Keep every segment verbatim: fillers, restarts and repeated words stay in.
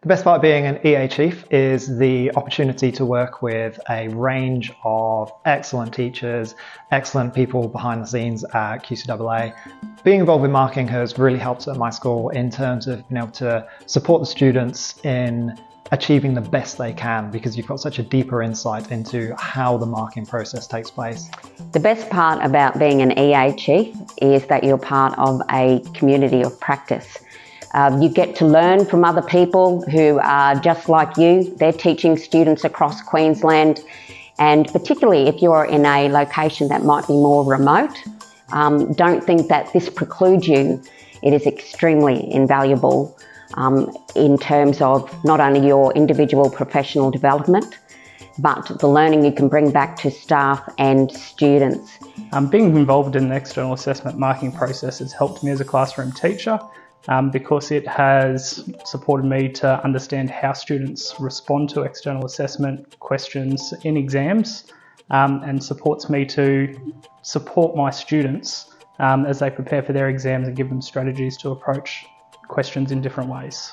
The best part of being an E A Chief is the opportunity to work with a range of excellent teachers, excellent people behind the scenes at Q C A A. Being involved with marking has really helped at my school in terms of being able to support the students in achieving the best they can, because you've got such a deeper insight into how the marking process takes place. The best part about being an E A Chief is that you're part of a community of practice. Um, you get to learn from other people who are just like you. They're teaching students across Queensland, and particularly if you're in a location that might be more remote, um, don't think that this precludes you. It is extremely invaluable um, in terms of not only your individual professional development, but the learning you can bring back to staff and students. Um, being involved in the external assessment marking process has helped me as a classroom teacher. Um, because it has supported me to understand how students respond to external assessment questions in exams, um, and supports me to support my students um, as they prepare for their exams and give them strategies to approach questions in different ways.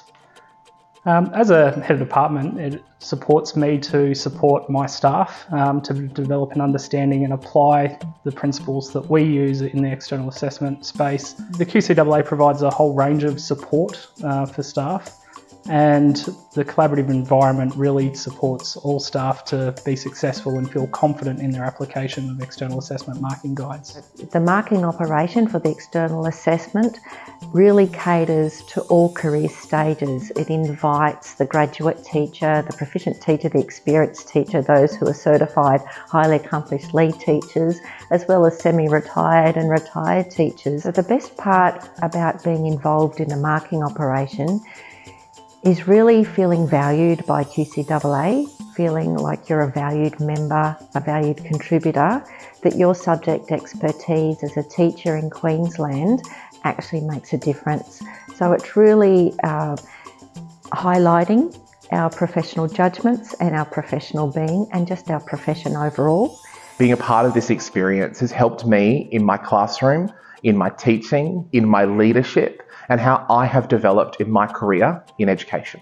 Um, as a head of department, it supports me to support my staff um, to develop an understanding and apply the principles that we use in the external assessment space. The Q C A A provides a whole range of support uh, for staff, and the collaborative environment really supports all staff to be successful and feel confident in their application of external assessment marking guides. The marking operation for the external assessment really caters to all career stages. It invites the graduate teacher, the proficient teacher, the experienced teacher, those who are certified highly accomplished lead teachers, as well as semi-retired and retired teachers. So the best part about being involved in a marking operation is really feeling valued by Q C A A, feeling like you're a valued member, a valued contributor, that your subject expertise as a teacher in Queensland actually makes a difference. So it's really uh, highlighting our professional judgments and our professional being and just our profession overall. Being a part of this experience has helped me in my classroom, in my teaching, in my leadership, and how I have developed in my career in education.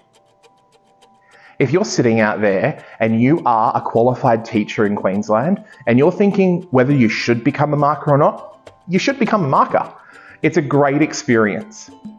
If you're sitting out there and you are a qualified teacher in Queensland and you're thinking whether you should become a marker or not, you should become a marker. It's a great experience.